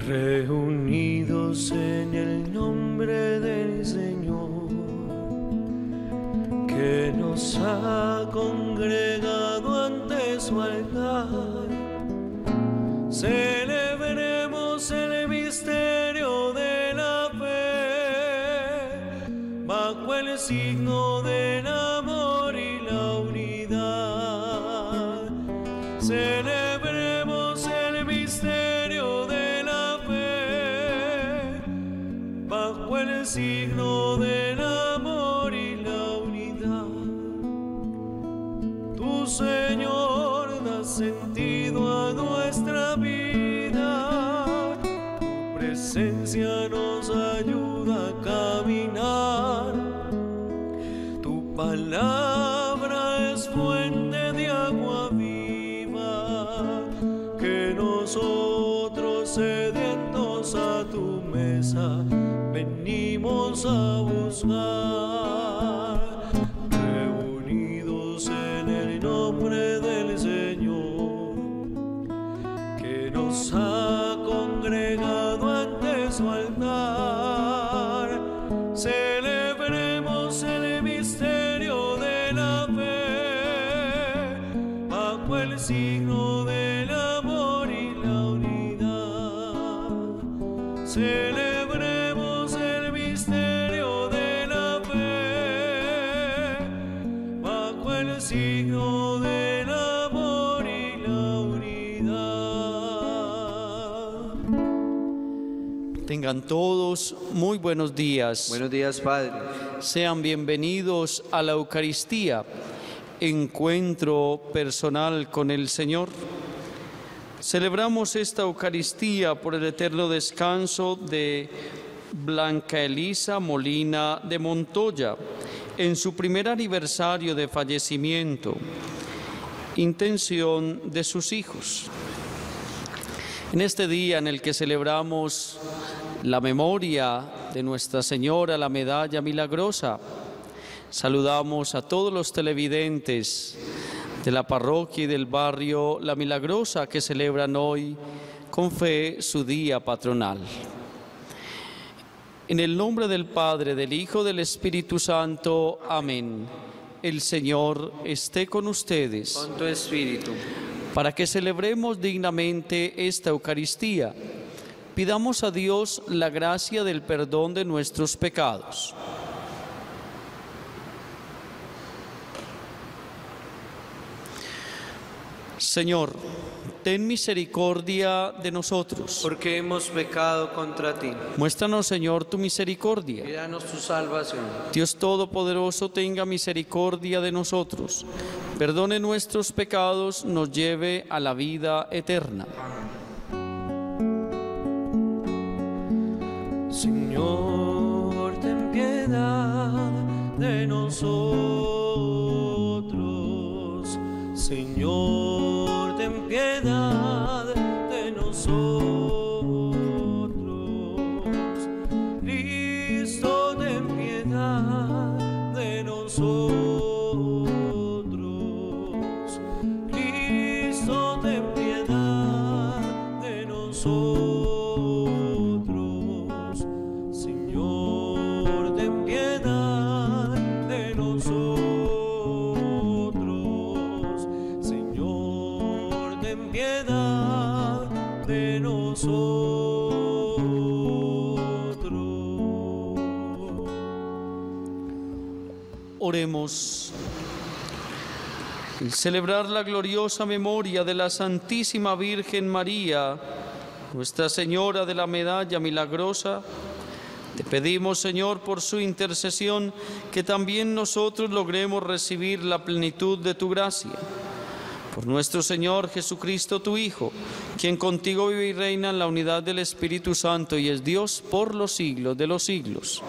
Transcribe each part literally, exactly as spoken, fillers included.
reunidos en el nombre del Señor, que nos ha congregado ante su altar. Celebremos el misterio de la fe, bajo el signo del amor y la unidad. Celebremos el misterio de la fe, bajo el signo del amor y la unidad. Tu Señor da sentido a nuestra vida, tu presencia nos ayuda a caminar, tu palabra es fuente de agua viva, que nosotros sedientos a tu mesa venimos a buscar, reunidos en el nombre del Señor, que nos ha congregado ante su altar. Celebremos el misterio de la fe, bajo el signo del amor y la unidad. Celebremos el misterio de la fe, bajo el signo del amor y la unidad. Tengan todos muy buenos días. Buenos días, Padre. Sean bienvenidos a la Eucaristía, encuentro personal con el Señor. Celebramos esta Eucaristía por el eterno descanso de Blanca Elisa Molina de Montoya, en su primer aniversario de fallecimiento, intención de sus hijos. En este día en el que celebramos la memoria de Nuestra Señora, la Medalla Milagrosa, saludamos a todos los televidentes de la parroquia y del barrio La Milagrosa que celebran hoy con fe su día patronal. En el nombre del Padre, del Hijo, del Espíritu Santo. Amén. El Señor esté con ustedes. Con tu espíritu. Para que celebremos dignamente esta Eucaristía, pidamos a Dios la gracia del perdón de nuestros pecados. Señor, ten misericordia de nosotros. Porque hemos pecado contra ti. Muéstranos, Señor, tu misericordia. Y danos tu salvación. Dios Todopoderoso, tenga misericordia de nosotros. Perdone nuestros pecados, nos lleve a la vida eterna. Señor, ten piedad de nosotros. Señor, ten piedad de nosotros. Cristo, ten piedad de nosotros. Cristo, ten piedad de nosotros. Señor, ten piedad de nosotros. Señor, ten piedad de nosotros. Oremos. Al celebrar la gloriosa memoria de la Santísima Virgen María, Nuestra Señora de la Medalla Milagrosa, te pedimos, Señor, por su intercesión, que también nosotros logremos recibir la plenitud de tu gracia. Por nuestro Señor Jesucristo, tu Hijo, quien contigo vive y reina en la unidad del Espíritu Santo y es Dios por los siglos de los siglos.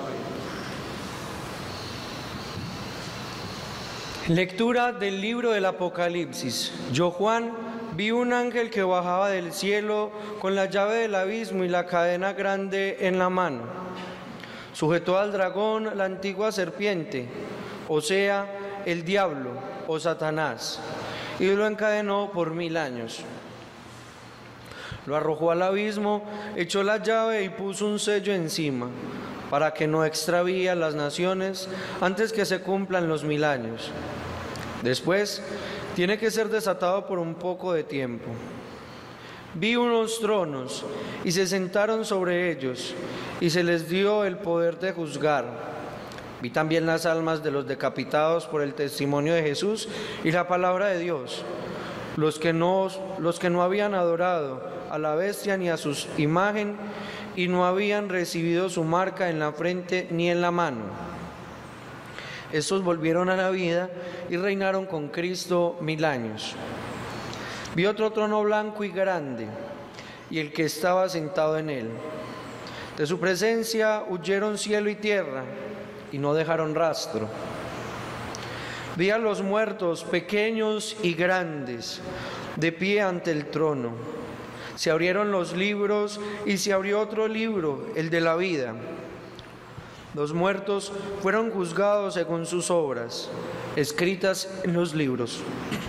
Lectura del libro del Apocalipsis. Yo, Juan, vi un ángel que bajaba del cielo con la llave del abismo y la cadena grande en la mano. Sujetó al dragón, la antigua serpiente, o sea, el diablo o Satanás, y lo encadenó por mil años. Lo arrojó al abismo, echó la llave y puso un sello encima, para que no extravíe a las naciones antes que se cumplan los mil años. Después, tiene que ser desatado por un poco de tiempo. Vi unos tronos y se sentaron sobre ellos, y se les dio el poder de juzgar. Vi también las almas de los decapitados por el testimonio de Jesús y la palabra de Dios, los que no, los que no habían adorado a la bestia ni a su imagen, y no habían recibido su marca en la frente ni en la mano. Estos volvieron a la vida y reinaron con Cristo mil años. Vi otro trono blanco y grande, y el que estaba sentado en él. De su presencia huyeron cielo y tierra, y no dejaron rastro. Vi a los muertos, pequeños y grandes, de pie ante el trono. Se abrieron los libros, y se abrió otro libro, el de la vida. Los muertos fueron juzgados según sus obras, escritas en los libros.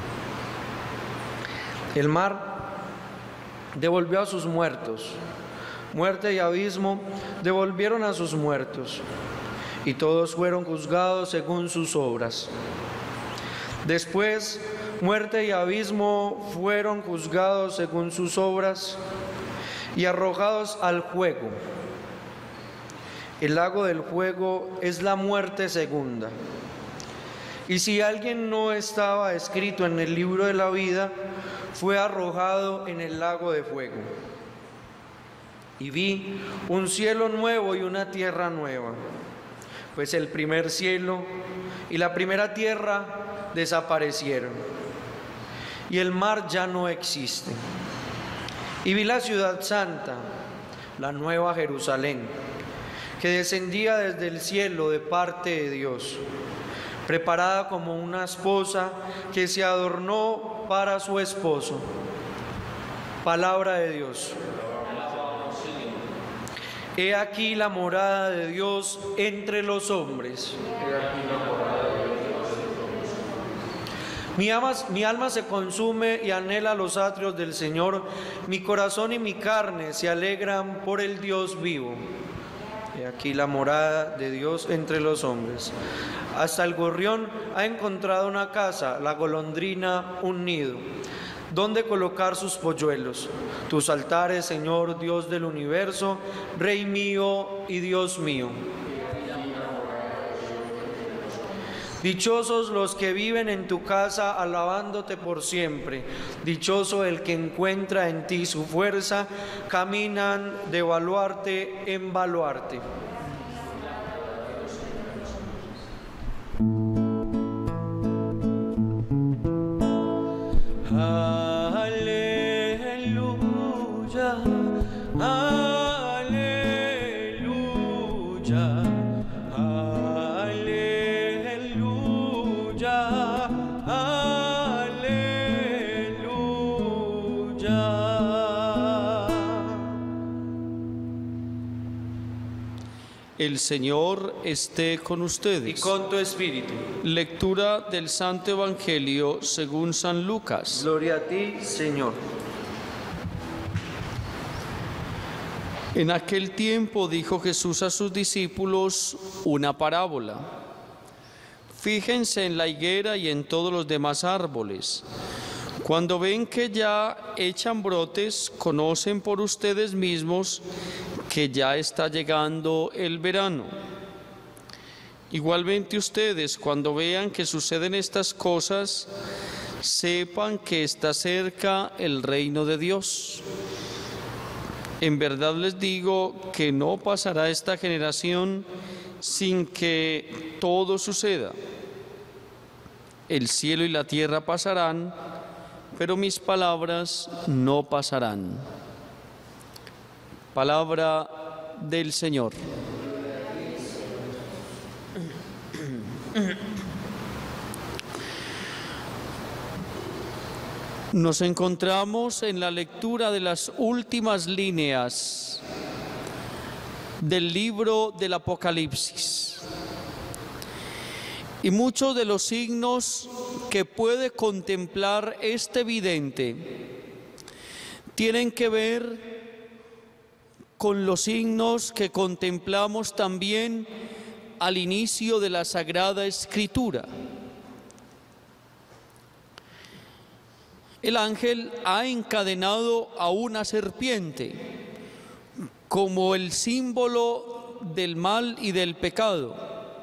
El mar devolvió a sus muertos, muerte y abismo devolvieron a sus muertos, y todos fueron juzgados según sus obras. Después, muerte y abismo fueron juzgados según sus obras y arrojados al fuego. El lago del fuego es la muerte segunda. Y si alguien no estaba escrito en el libro de la vida, fue arrojado en el lago de fuego. Y vi un cielo nuevo y una tierra nueva, pues el primer cielo y la primera tierra desaparecieron, y el mar ya no existe. Y vi la ciudad santa, la nueva Jerusalén, que descendía desde el cielo de parte de Dios, preparada como una esposa que se adornó para su esposo. Palabra de Dios. He aquí la morada de Dios entre los hombres. Mi alma, mi alma se consume y anhela los atrios del Señor. Mi corazón y mi carne se alegran por el Dios vivo. He aquí la morada de Dios entre los hombres. Hasta el gorrión ha encontrado una casa, la golondrina un nido, donde colocar sus polluelos. Tus altares, Señor, Dios del universo, Rey mío y Dios mío. Dichosos los que viven en tu casa alabándote por siempre. Dichoso el que encuentra en ti su fuerza, caminan de baluarte en baluarte. Aleluya, aleluya. El Señor esté con ustedes. Y con tu espíritu. Lectura del Santo Evangelio según San Lucas. Gloria a ti, Señor. En aquel tiempo dijo Jesús a sus discípulos una parábola. Fíjense en la higuera y en todos los demás árboles. Cuando ven que ya echan brotes, conocen por ustedes mismos que ya está llegando el verano. Igualmente ustedes, cuando vean que suceden estas cosas, sepan que está cerca el reino de Dios. En verdad les digo que no pasará esta generación sin que todo suceda. El cielo y la tierra pasarán, pero mis palabras no pasarán. Palabra del Señor. Nos encontramos en la lectura de las últimas líneas del libro del Apocalipsis. Y muchos de los signos que puede contemplar este vidente tienen que ver con los signos que contemplamos también al inicio de la Sagrada Escritura. El ángel ha encadenado a una serpiente como el símbolo del mal y del pecado.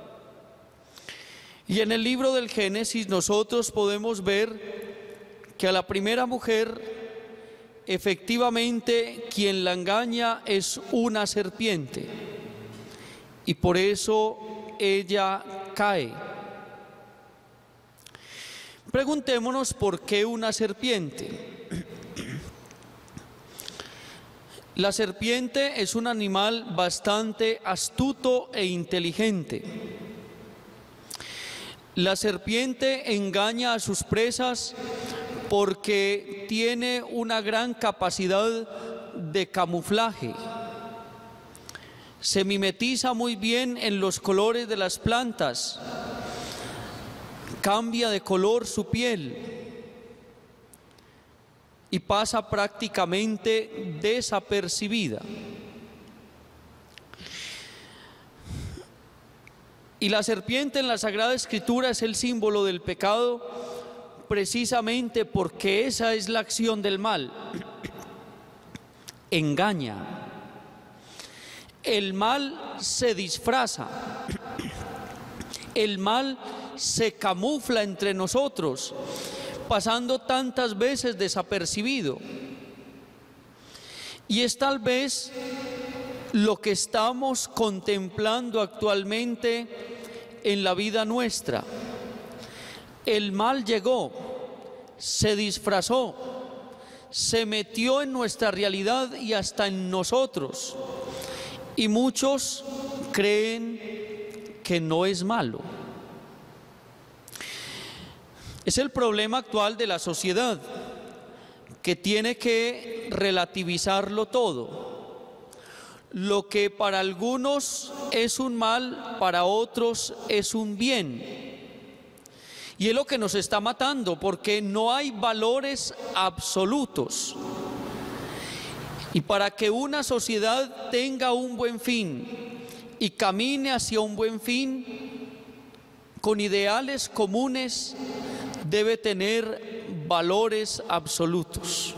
Y en el libro del Génesis nosotros podemos ver que a la primera mujer, efectivamente, quien la engaña es una serpiente. Y por eso ella cae. Preguntémonos por qué una serpiente. La serpiente es un animal bastante astuto e inteligente. La serpiente engaña a sus presas porque tiene una gran capacidad de camuflaje. Se mimetiza muy bien en los colores de las plantas. Cambia de color su piel y pasa prácticamente desapercibida. Y la serpiente en la Sagrada Escritura es el símbolo del pecado, precisamente porque esa es la acción del mal. Engaña. El mal se disfraza. El mal se camufla entre nosotros, pasando tantas veces desapercibido. Y es tal vez lo que estamos contemplando actualmente en la vida nuestra. El mal llegó, se disfrazó, se metió en nuestra realidad y hasta en nosotros. Y muchos creen que no es malo. Es el problema actual de la sociedad, que tiene que relativizarlo todo. Lo que para algunos es un mal, para otros es un bien. Y es lo que nos está matando, porque no hay valores absolutos. Y para que una sociedad tenga un buen fin y camine hacia un buen fin, con ideales comunes, debe tener valores absolutos.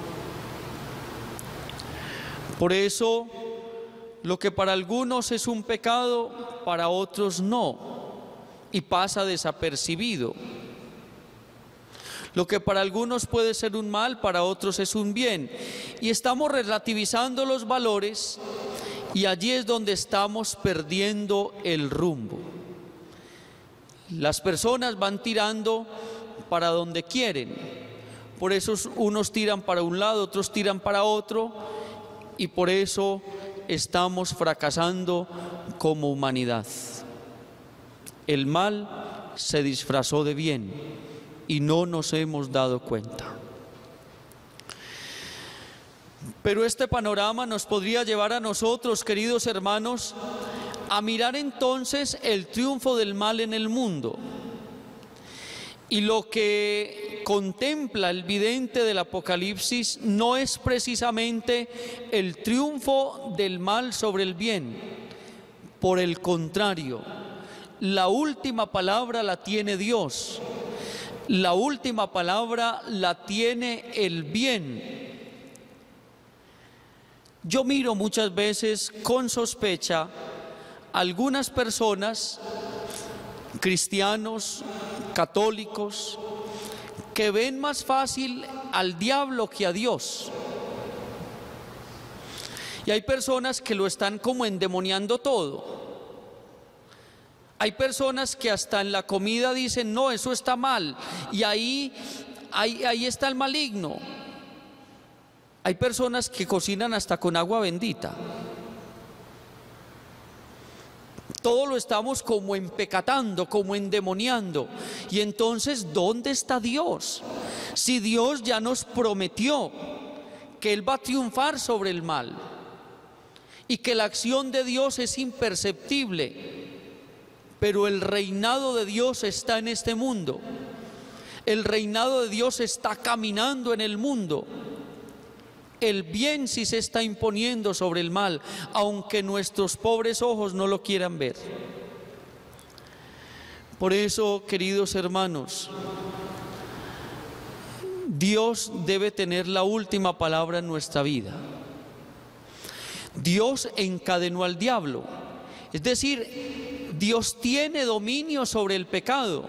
Por eso, lo que para algunos es un pecado, para otros no, y pasa desapercibido. Lo que para algunos puede ser un mal, para otros es un bien. Y estamos relativizando los valores, y allí es donde estamos perdiendo el rumbo. Las personas van tirando para donde quieren. Por eso unos tiran para un lado, otros tiran para otro, y por eso estamos fracasando como humanidad. El mal se disfrazó de bien y no nos hemos dado cuenta. Pero este panorama nos podría llevar a nosotros, queridos hermanos, a mirar entonces el triunfo del mal en el mundo. Y lo que contempla el vidente del Apocalipsis no es precisamente el triunfo del mal sobre el bien. Por el contrario, la última palabra la tiene Dios. La última palabra la tiene el bien. Yo miro muchas veces con sospecha algunas personas, cristianos, católicos, que ven más fácil al diablo que a Dios. Y hay personas que lo están como endemoniando todo. Hay personas que hasta en la comida dicen, no, eso está mal, y ahí, ahí, ahí está el maligno. Hay personas que cocinan hasta con agua bendita. Todo lo estamos como empecatando, como endemoniando. Y entonces, ¿dónde está Dios? Si Dios ya nos prometió que Él va a triunfar sobre el mal y que la acción de Dios es imperceptible, pero el reinado de Dios está en este mundo. El reinado de Dios está caminando en el mundo. El bien sí se está imponiendo sobre el mal, aunque nuestros pobres ojos no lo quieran ver. Por eso, queridos hermanos, Dios debe tener la última palabra en nuestra vida. Dios encadenó al diablo, es decir, Dios tiene dominio sobre el pecado.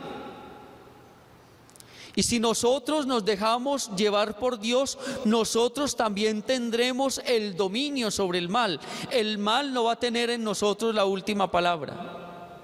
Y si nosotros nos dejamos llevar por Dios, nosotros también tendremos el dominio sobre el mal. El mal no va a tener en nosotros la última palabra.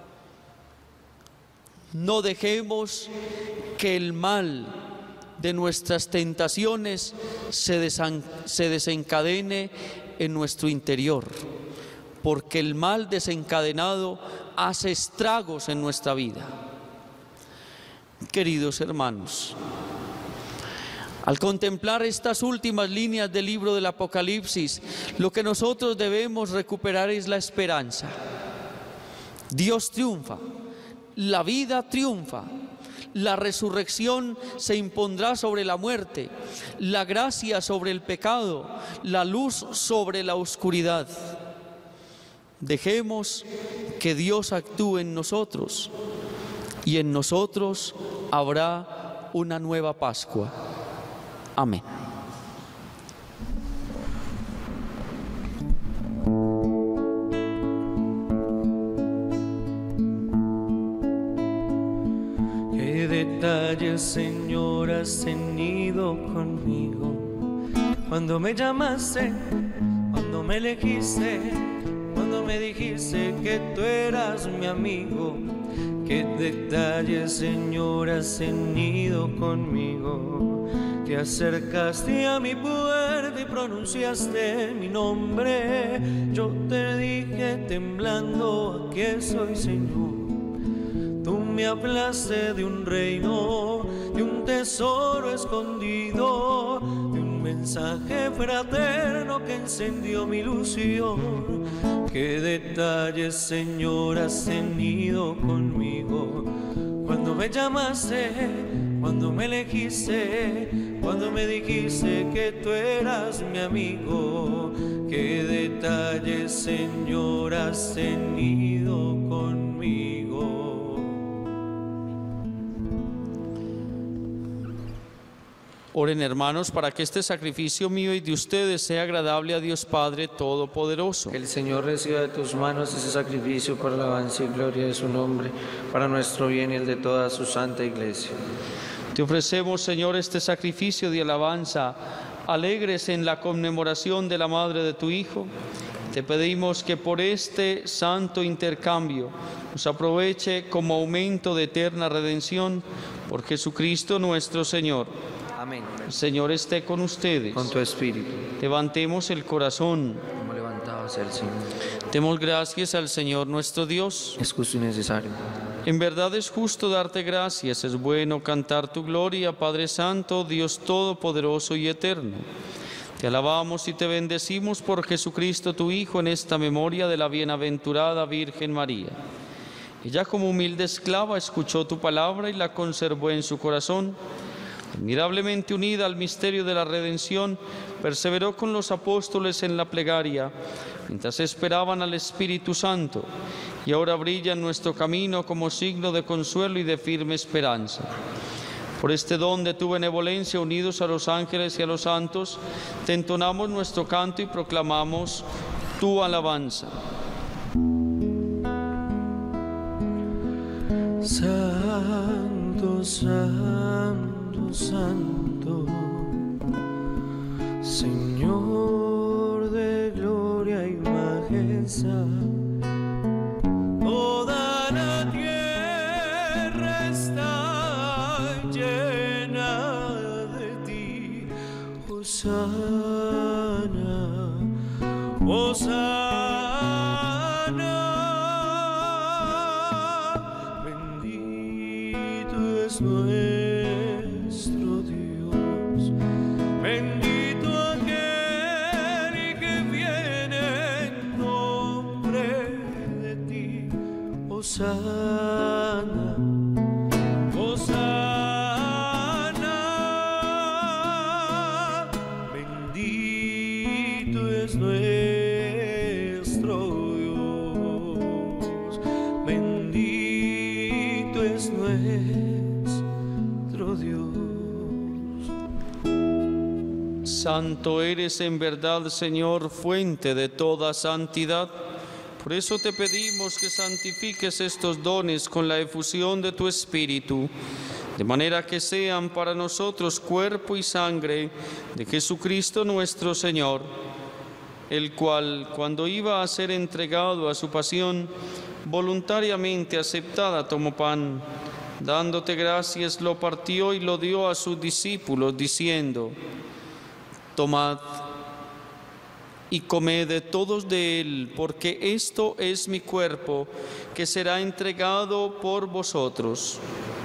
No dejemos que el mal de nuestras tentaciones se, desan, se desencadene en nuestro interior, porque el mal desencadenado hace estragos en nuestra vida. Queridos hermanos, al contemplar estas últimas líneas del libro del Apocalipsis, lo que nosotros debemos recuperar es la esperanza. Dios triunfa, la vida triunfa, la resurrección se impondrá sobre la muerte, la gracia sobre el pecado, la luz sobre la oscuridad. Dejemos que Dios actúe en nosotros, y en nosotros habrá una nueva Pascua. Amén. Qué detalles, Señor, has tenido conmigo. Cuando me llamaste, cuando me elegiste, cuando me dijiste que tú eras mi amigo. Qué detalles, Señor, has tenido conmigo. Te acercaste a mi puerta y pronunciaste mi nombre. Yo te dije temblando, aquí soy, Señor. Tú me hablaste de un reino, de un tesoro escondido, de un mensaje fraterno que encendió mi ilusión. Qué detalles, Señor, has tenido conmigo. Cuando me llamaste, cuando me elegiste, cuando me dijiste que tú eras mi amigo. Qué detalles, Señor, has tenido conmigo. Oren, hermanos, para que este sacrificio mío y de ustedes sea agradable a Dios Padre Todopoderoso. Que el Señor reciba de tus manos ese sacrificio por la alabanza y gloria de su nombre, para nuestro bien y el de toda su santa iglesia. Te ofrecemos, Señor, este sacrificio de alabanza, alegres en la conmemoración de la madre de tu Hijo. Te pedimos que por este santo intercambio nos aproveche como aumento de eterna redención, por Jesucristo nuestro Señor. Amén. El Señor esté con ustedes. Con tu espíritu. Levantemos el corazón. Como levantado hacia el Señor. Demos gracias al Señor nuestro Dios. Es justo y necesario. En verdad es justo darte gracias, es bueno cantar tu gloria, Padre Santo, Dios Todopoderoso y Eterno. Te alabamos y te bendecimos por Jesucristo tu Hijo en esta memoria de la bienaventurada Virgen María. Ella como humilde esclava escuchó tu palabra y la conservó en su corazón. Admirablemente unida al misterio de la redención, perseveró con los apóstoles en la plegaria, mientras esperaban al Espíritu Santo, y ahora brilla en nuestro camino como signo de consuelo y de firme esperanza. Por este don de tu benevolencia, unidos a los ángeles y a los santos, te entonamos nuestro canto y proclamamos tu alabanza. Santo, santo, santo, Señor de gloria y majestad. Toda la tierra está llena de ti. Hosana, Hosana. Bendito es nuestro Dios. Bendito aquel que viene en nombre de ti. Hosana, Hosana. Bendito Santo eres en verdad, Señor, fuente de toda santidad. Por eso te pedimos que santifiques estos dones con la efusión de tu Espíritu, de manera que sean para nosotros cuerpo y sangre de Jesucristo nuestro Señor, el cual, cuando iba a ser entregado a su pasión, voluntariamente aceptada tomó pan, dándote gracias, lo partió y lo dio a sus discípulos, diciendo: tomad y comed todos de él, porque esto es mi cuerpo, que será entregado por vosotros.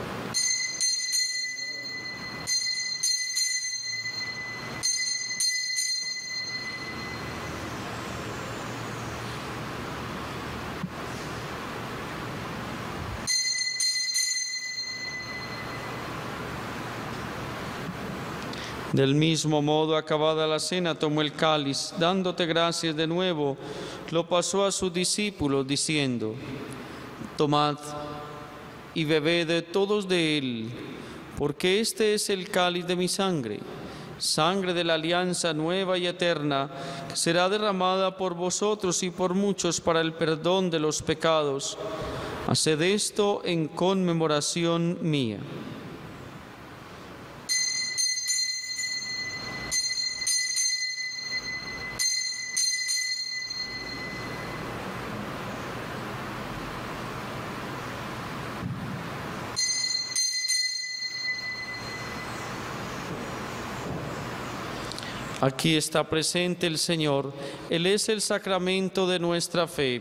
Del mismo modo, acabada la cena, tomó el cáliz, dándote gracias de nuevo, lo pasó a sus discípulos, diciendo: tomad y bebed todos de él, porque este es el cáliz de mi sangre, sangre de la alianza nueva y eterna, que será derramada por vosotros y por muchos para el perdón de los pecados. Haced esto en conmemoración mía. Aquí está presente el Señor. Él es el sacramento de nuestra fe.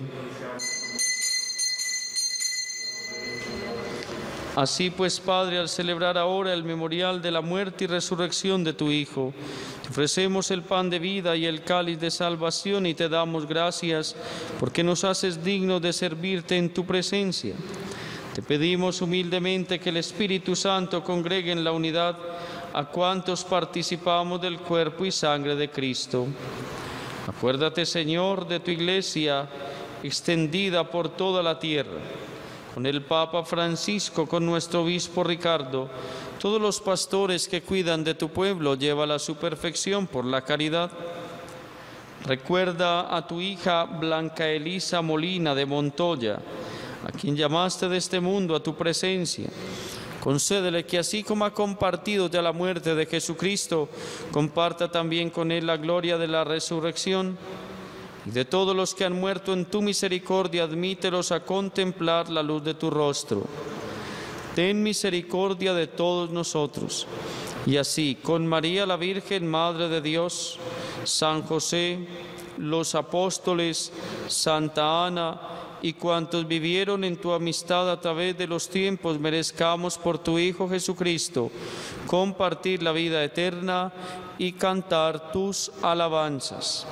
Así pues, Padre, al celebrar ahora el memorial de la muerte y resurrección de tu Hijo, te ofrecemos el pan de vida y el cáliz de salvación y te damos gracias porque nos haces dignos de servirte en tu presencia. Te pedimos humildemente que el Espíritu Santo congregue en la unidad a cuantos participamos del cuerpo y sangre de Cristo. Acuérdate, Señor, de tu Iglesia extendida por toda la tierra, con el Papa Francisco, con nuestro obispo Ricardo, todos los pastores que cuidan de tu pueblo, llévala a su perfección por la caridad. Recuerda a tu hija Blanca Elisa Molina de Montoya, a quien llamaste de este mundo a tu presencia. Concédele que así como ha compartido de la muerte de Jesucristo, comparta también con él la gloria de la resurrección. Y de todos los que han muerto en tu misericordia, admítelos a contemplar la luz de tu rostro. Ten misericordia de todos nosotros. Y así, con María la Virgen, Madre de Dios, San José, los apóstoles, Santa Ana y cuantos vivieron en tu amistad a través de los tiempos, merezcamos por tu Hijo Jesucristo compartir la vida eterna y cantar tus alabanzas.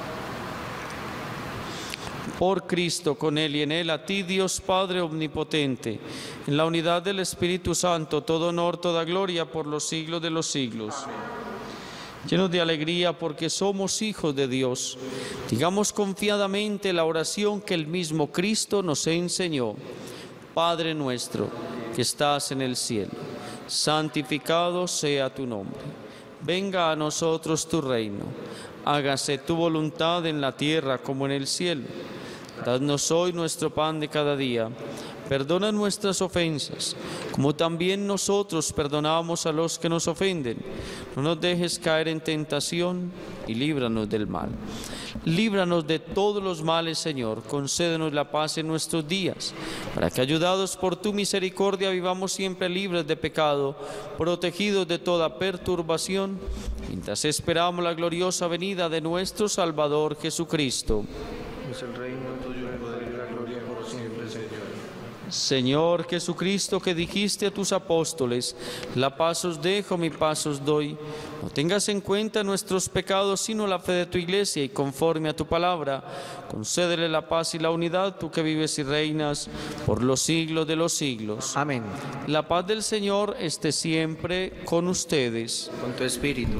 Por Cristo, con Él y en Él, a ti, Dios Padre Omnipotente, en la unidad del Espíritu Santo, todo honor, toda gloria por los siglos de los siglos. Llenos de alegría porque somos hijos de Dios, digamos confiadamente la oración que el mismo Cristo nos enseñó. Padre nuestro, que estás en el cielo, santificado sea tu nombre. Venga a nosotros tu reino. Hágase tu voluntad en la tierra como en el cielo. Danos hoy nuestro pan de cada día. Perdona nuestras ofensas, como también nosotros perdonamos a los que nos ofenden. No nos dejes caer en tentación y líbranos del mal. Líbranos de todos los males, Señor. Concédenos la paz en nuestros días, para que, ayudados por tu misericordia, vivamos siempre libres de pecado, protegidos de toda perturbación, mientras esperamos la gloriosa venida de nuestro Salvador Jesucristo. Es el reino tuyo, el poder y la gloria por siempre, Señor. Señor Jesucristo, que dijiste a tus apóstoles: la paz os dejo, mi paz os doy. No tengas en cuenta nuestros pecados, sino la fe de tu Iglesia, y conforme a tu palabra, concédele la paz y la unidad, tú que vives y reinas por los siglos de los siglos. Amén. La paz del Señor esté siempre con ustedes. Con tu espíritu.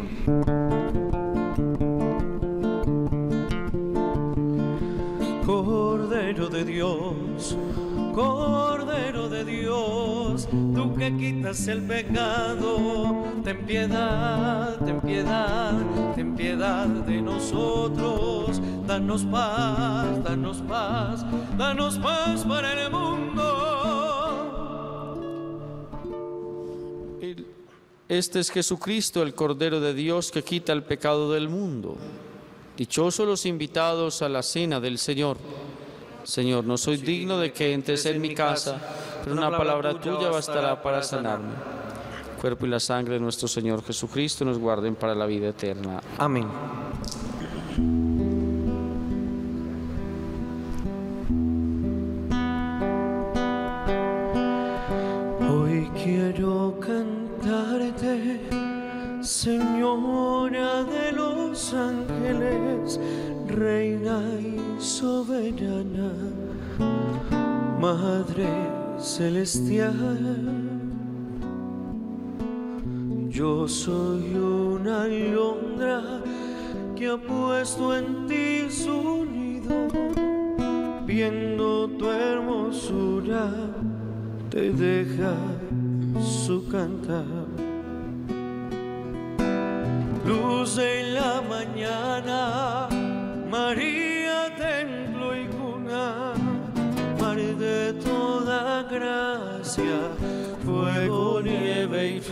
Cordero de Dios, Cordero de Dios, tú que quitas el pecado, ten piedad, ten piedad, ten piedad de nosotros. Danos paz, danos paz, danos paz para el mundo. Este es Jesucristo, el Cordero de Dios que quita el pecado del mundo. Dichosos los invitados a la cena del Señor. Señor, no soy digno de que entres en mi casa, pero una palabra tuya bastará para sanarme. El cuerpo y la sangre de nuestro Señor Jesucristo nos guarden para la vida eterna. Amén. Hoy quiero cantarte, Señora de los ángeles, Reina y soberana, Madre celestial. Yo soy una alondra que ha puesto en ti su nido, viendo tu hermosura te deja su cantar. Luz de la mañana, María, templo y cuna, mar de toda gracia, fuego, nieve y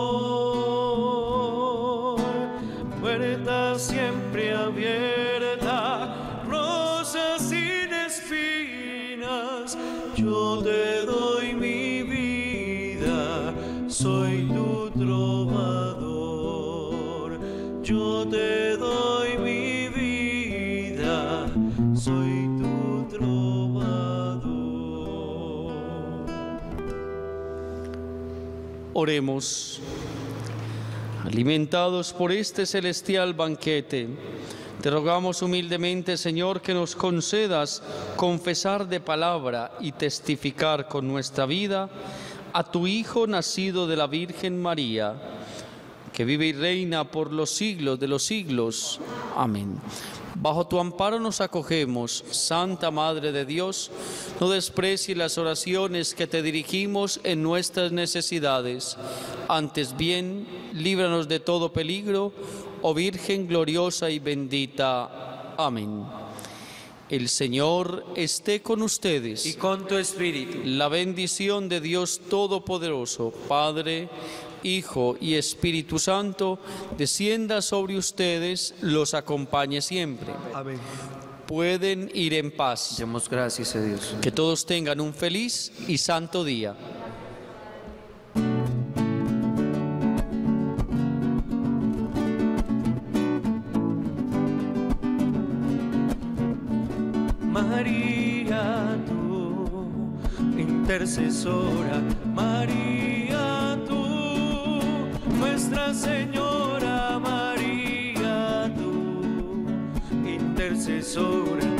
flor, puerta siempre abierta, rosa sin espinas, yo te doy mi vida, soy tu trovador, yo te doy mi vida, soy tu trovador. Oremos. Alimentados por este celestial banquete, te rogamos humildemente, Señor, que nos concedas confesar de palabra y testificar con nuestra vida a tu Hijo nacido de la Virgen María, que vive y reina por los siglos de los siglos. Amén. Bajo tu amparo nos acogemos, Santa Madre de Dios, no desprecies las oraciones que te dirigimos en nuestras necesidades. Antes bien, líbranos de todo peligro, oh Virgen gloriosa y bendita. Amén. El Señor esté con ustedes. Y con tu espíritu. La bendición de Dios Todopoderoso, Padre, Hijo y Espíritu Santo, descienda sobre ustedes, los acompañe siempre. Amén. Pueden ir en paz. Demos gracias a Dios. Que todos tengan un feliz y santo día. María, tú, intercesora, María, tú, Nuestra Señora, María, tú, intercesora,